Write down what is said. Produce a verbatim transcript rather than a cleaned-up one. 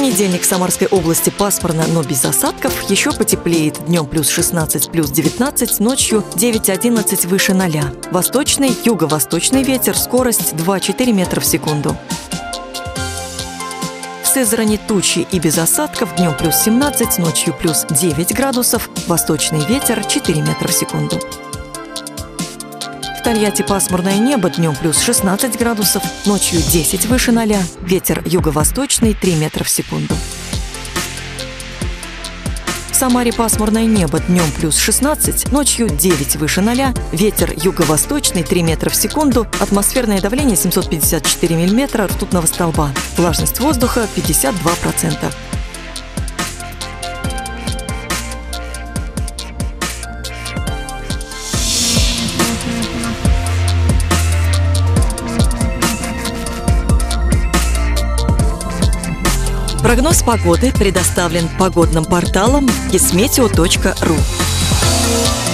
понедельник в Самарской области пасмурно, но без осадков. Еще потеплеет. Днем плюс шестнадцать, плюс девятнадцать, ночью девять-одиннадцать выше ноля. Восточный, юго-восточный ветер, скорость два-четыре метра в секунду. В Сызрани тучи и без осадков. Днем плюс семнадцать, ночью плюс девять градусов. Восточный ветер четыре метра в секунду. В Тольятти пасмурное небо, днем плюс шестнадцать градусов, ночью десять выше ноля, ветер юго-восточный три метра в секунду. В Самаре пасмурное небо, днем плюс шестнадцать, ночью девять выше ноля, ветер юго-восточный три метра в секунду, атмосферное давление семьсот пятьдесят четыре миллиметра ртутного столба, влажность воздуха пятьдесят два процента. Прогноз погоды предоставлен погодным порталом кисметео точка ру.